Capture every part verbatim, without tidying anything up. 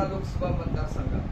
लोकसभा मतदारसंघात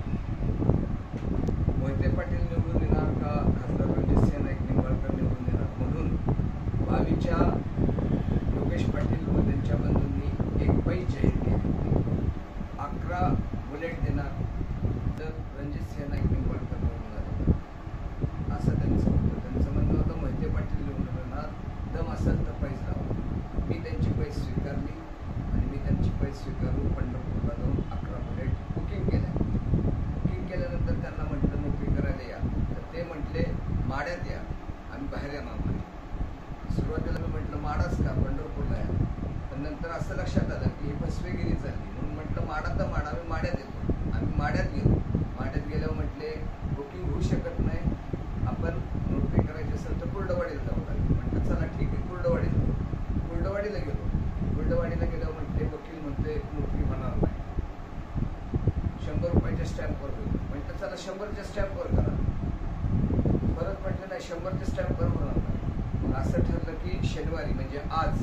मोहिते पाटील निवडून येणार का खासदार रणजितसिंह नाईक निंबाळकर निवडून येणार म्हणून बावीच्या योगेश पाटील व त्यांच्या बंधूंनी एक पैज जाहीर केली. अकरा बुलेट देणार तर रणजितसिंह नाईक निंबाळकर निवडून येणार असं त्यांनी सांगितलं. त्यांचं म्हणणं होतं मोहिते पाटील निवडून येणार, दम असेल तर पैज लावा. मी त्यांची पैज स्वीकारली आणि मी त्यांची पैज स्वीकारून पंढरपूरला जाऊन अकरा बुलेट बुकिंग केल्या. बुकिंग केल्यानंतर त्यांना म्हटलं नोकरी करायला या, तर ते म्हटले माड्यात या, आम्ही बाहेर येणार नाही. सुरुवातीला मी म्हटलं माडाच का, पंढरपूरला या. पण नंतर असं लक्षात आलं की ही फसवेगिरी झाली म्हणून म्हटलं माडा तर माडा, आम्ही माड्यात येतो. आम्ही माड्यात गेलो. माड्यात गेल्यावर म्हटले बुकिंग होऊ शकत नाही, आपण नोकरी करायची असेल तर कुर्डवाडीला जावं लागेल. म्हटलं चला ठीक आहे, कुर्डवाडीला जाऊ. कुर्डवाडीला गेलो. कुर्डवाडीला गेल्यावर म्हटले वकील म्हणते नोकरी होणार नाही, शंभर रुपयाच्या स्टॅम्पवर होईल. म्हटलं चला शंभरच्या स्टॅम्पवर करा. परत म्हटलं नाही, शंभरच्या स्टॅम्पवर होणार नाही. मग असं ठरलं की शनिवारी म्हणजे आज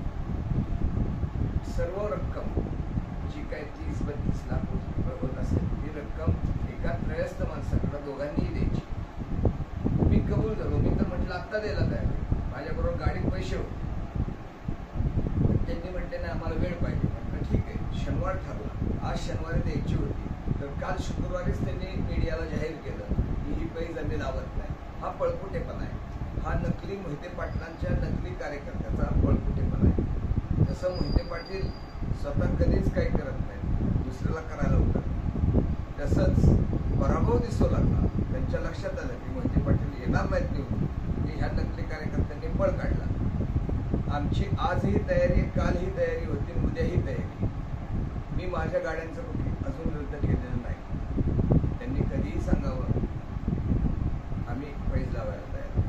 सर्व रक्कम जी काय तीस बत्तीस लाख होत असेल ती रक्कम एका त्रयस्थ माणसाकडे दोघांनीही द्यायची. मी कबूल झालो. मी तर म्हटलं आत्ता द्यायला तयार आहे, माझ्याबरोबर गाडीत पैसे होते. त्यांनी म्हटले नाही आम्हाला वेळ पाहिजे. म्हटलं ठीक आहे. शनिवार ठरला, आज शनिवारी द्यायची होती, तर काल शुक्रवारीच त्यांनी मीडियाला जाहीर केलं की ही पैज आम्ही लावत नाही. हा पळकुटेपणा आहे. हा नकली मोहिते पाटलांच्या नकली कार्यकर्त्याचा पळकुटेपणा आहे. जसं मोहिते पाटील स्वतः कधीच काही करत नाही, दुसऱ्याला करायला होतं, तसंच पराभव दिसू लागला. त्यांच्या लक्षात आलं की मोहिते पाटील येणार नाहीत निवडून, की ह्या नकली कार्यकर्त्यांनी पळ काढला. आमची आजही तयारी, कालही तयारी होती, उद्याही तयारी. मी माझ्या गाड्यांचं बुकिंग अजून रद्द केलेलं नाही. त्यांनी कधीही सांगावं, आम्ही पैज लावायला तयार.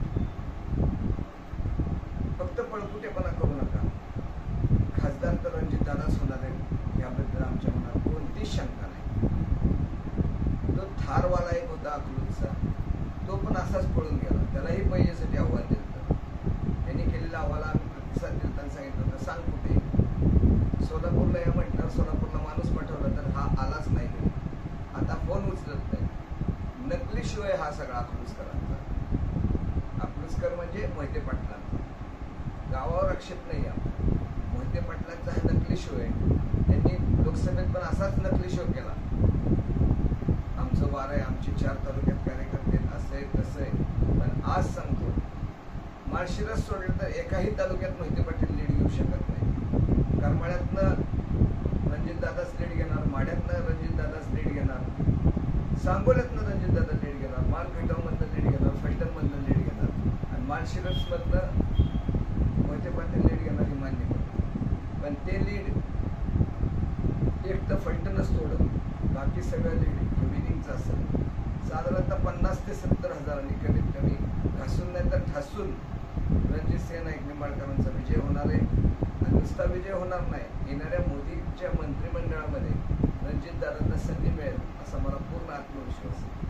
फक्त पळकुटेपणा करू नका. खासदार तर रणजितदादाच होणार आहे याबद्दल आमच्या मनात कोणतीच शंका नाही. तो थारवाला एक होता अकलूजचा, तो पण असाच पळून गेला. त्यालाही पैजेसाठी आव्हान दिलं. त्यांनी केलेल्या अहवाला आम्ही प्रतिसाद देताना सांगितलं होतं सांग कुठे. सोलापूरला या म्हटलं, सोलापूरला माणूस पाठवला तर हा आलाच नाही. आता फोन उचलत नाही. नकली शो आहे हा सगळा अकलूजकरांचा. अकलूजकर म्हणजे मोहिते पाटलांचा. गावावर आक्षेप नाही आहे. मोहिते पाटलांचा हा नकली शो आहे. त्यांनी लोकसभेत पण असाच नकली शो केला. आमचं वार आहे, आमचे चार तालुक्यात कार्यकर्ते असं आहे तसं आहे. पण आज सांगतो, माळशिरस सोडलं तर एकाही तालुक्यात मोहिते पाटील लीड घेऊ शकत नाही. करमाळ्यातनं रणजितदादाच लीड घेणार, माड्यातनं रणजितदादाच लीड घेणार, सांगोल्यातनं रणजितदादा लीड घेणार, मालखटावमधनं लीड घेणार, फलटणमधनं लीड घेणार आणि माळशिरसमधनं मोहिते पाटील लीड घेणार हे मान्य करतो. पण ते लीड एक तर फलटणच सोडून बाकी सगळं लीड विनिंगचं असेल. साधारणतः पन्नास ते सत्तर हजारांनी कमीत कमी घासून नाही तर ठासून रणजितसिंह नाईक निंबाळकरांचा विजय होणार आहे. आणि नुसता विजय होणार नाही, येणाऱ्या मोदीच्या मंत्रिमंडळामध्ये रणजितदादांना संधी मिळेल असा मला पूर्ण आत्मविश्वास आहे.